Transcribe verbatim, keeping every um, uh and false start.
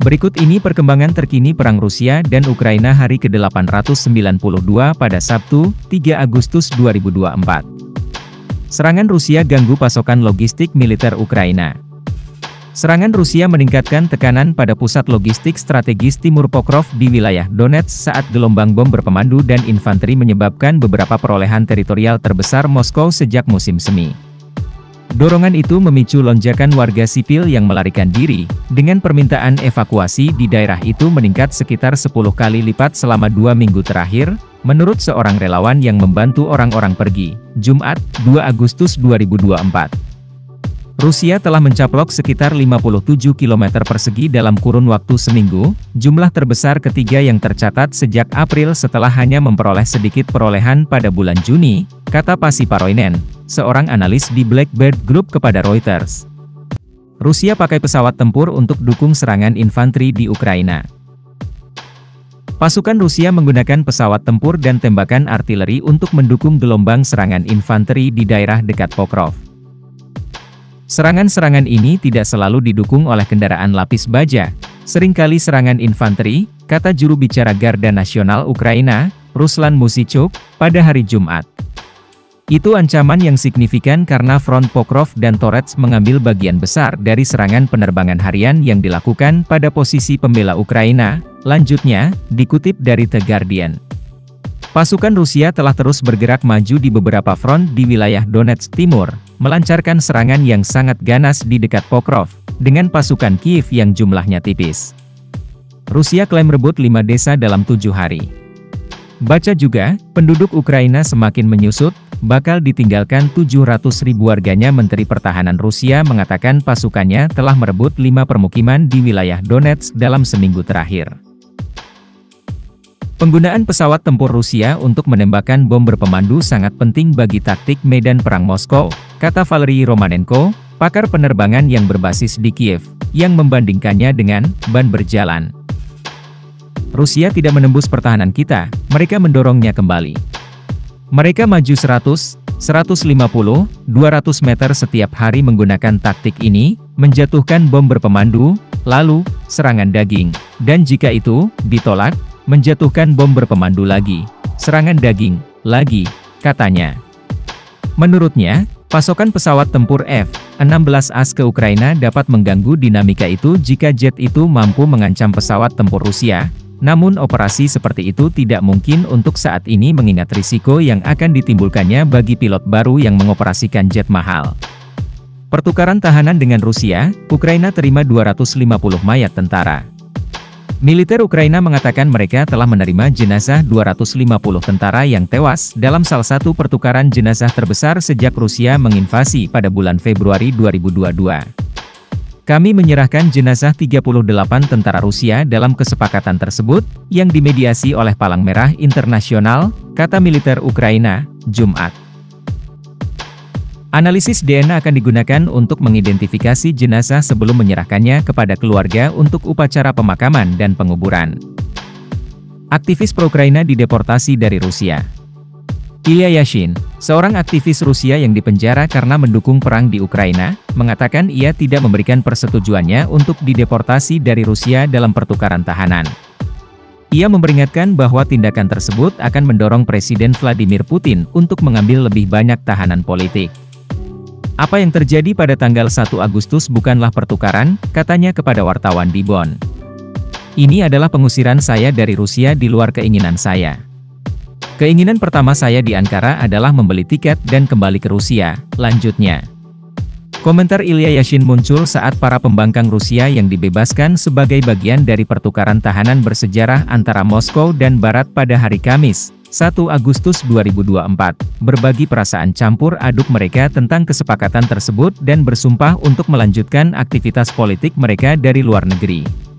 Berikut ini perkembangan terkini Perang Rusia dan Ukraina hari ke delapan ratus sembilan puluh dua pada Sabtu, tiga Agustus dua ribu dua puluh empat. Serangan Rusia ganggu pasokan logistik militer Ukraina. Serangan Rusia meningkatkan tekanan pada pusat logistik strategis timur Pokrov di wilayah Donetsk saat gelombang bom berpemandu dan infanteri menyebabkan beberapa perolehan teritorial terbesar Moskow sejak musim semi. Dorongan itu memicu lonjakan warga sipil yang melarikan diri, dengan permintaan evakuasi di daerah itu meningkat sekitar sepuluh kali lipat selama dua minggu terakhir, menurut seorang relawan yang membantu orang-orang pergi, Jumat, dua Agustus dua ribu dua puluh empat. Rusia telah mencaplok sekitar lima puluh tujuh kilometer persegi dalam kurun waktu seminggu, jumlah terbesar ketiga yang tercatat sejak April setelah hanya memperoleh sedikit perolehan pada bulan Juni, kata Pasi Paroinen, seorang analis di Blackbird Group kepada Reuters. Rusia pakai pesawat tempur untuk dukung serangan infanteri di Ukraina. Pasukan Rusia menggunakan pesawat tempur dan tembakan artileri untuk mendukung gelombang serangan infanteri di daerah dekat Pokrov. Serangan-serangan ini tidak selalu didukung oleh kendaraan lapis baja. Seringkali serangan infanteri, kata juru bicara Garda Nasional Ukraina, Ruslan Musichuk, pada hari Jumat. Itu ancaman yang signifikan karena front Pokrov dan Torets mengambil bagian besar dari serangan penerbangan harian yang dilakukan pada posisi pembela Ukraina, lanjutnya, dikutip dari The Guardian. Pasukan Rusia telah terus bergerak maju di beberapa front di wilayah Donetsk Timur, melancarkan serangan yang sangat ganas di dekat Pokrov, dengan pasukan Kiev yang jumlahnya tipis. Rusia klaim rebut lima desa dalam tujuh hari. Baca juga, penduduk Ukraina semakin menyusut, bakal ditinggalkan tujuh ratus ribu warganya. Menteri Pertahanan Rusia mengatakan pasukannya telah merebut lima permukiman di wilayah Donetsk dalam seminggu terakhir. Penggunaan pesawat tempur Rusia untuk menembakkan bom berpemandu sangat penting bagi taktik medan perang Moskow, kata Valery Romanenko, pakar penerbangan yang berbasis di Kiev, yang membandingkannya dengan ban berjalan. Rusia tidak menembus pertahanan kita, mereka mendorongnya kembali. Mereka maju seratus, seratus lima puluh, dua ratus meter setiap hari menggunakan taktik ini, menjatuhkan bom berpemandu, lalu, serangan daging, dan jika itu ditolak, menjatuhkan bom berpemandu lagi, serangan daging, lagi, katanya. Menurutnya, pasokan pesawat tempur F enam belas A ke Ukraina dapat mengganggu dinamika itu jika jet itu mampu mengancam pesawat tempur Rusia, namun operasi seperti itu tidak mungkin untuk saat ini mengingat risiko yang akan ditimbulkannya bagi pilot baru yang mengoperasikan jet mahal. Pertukaran tahanan dengan Rusia, Ukraina terima dua ratus lima puluh mayat tentara. Militer Ukraina mengatakan mereka telah menerima jenazah dua ratus lima puluh tentara yang tewas dalam salah satu pertukaran jenazah terbesar sejak Rusia menginvasi pada bulan Februari dua ribu dua puluh dua. Kami menyerahkan jenazah tiga puluh delapan tentara Rusia dalam kesepakatan tersebut, yang dimediasi oleh Palang Merah Internasional, kata militer Ukraina, Jumat. Analisis D N A akan digunakan untuk mengidentifikasi jenazah sebelum menyerahkannya kepada keluarga untuk upacara pemakaman dan penguburan. Aktivis pro-Ukraina dideportasi dari Rusia. Ilya Yashin, seorang aktivis Rusia yang dipenjara karena mendukung perang di Ukraina, mengatakan ia tidak memberikan persetujuannya untuk dideportasi dari Rusia dalam pertukaran tahanan. Ia memperingatkan bahwa tindakan tersebut akan mendorong Presiden Vladimir Putin untuk mengambil lebih banyak tahanan politik. Apa yang terjadi pada tanggal satu Agustus bukanlah pertukaran, katanya kepada wartawan di Bonn. Ini adalah pengusiran saya dari Rusia di luar keinginan saya. Keinginan pertama saya di Ankara adalah membeli tiket dan kembali ke Rusia, lanjutnya. Komentar Ilya Yashin muncul saat para pembangkang Rusia yang dibebaskan sebagai bagian dari pertukaran tahanan bersejarah antara Moskow dan Barat pada hari Kamis, satu Agustus dua ribu dua puluh empat, berbagi perasaan campur aduk mereka tentang kesepakatan tersebut dan bersumpah untuk melanjutkan aktivitas politik mereka dari luar negeri.